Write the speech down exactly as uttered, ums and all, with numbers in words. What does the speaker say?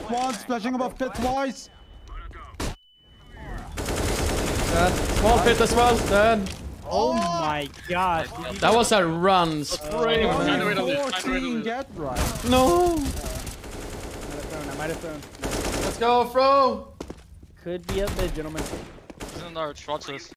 pit once, flashing above pit twice. Dead. Small pit as well. Dead. Oh my god. That was a run. Spray. fourteen get right. No. I might have thrown. Let's go, Fro. Could be up there, gentlemen. Isn't our trotters?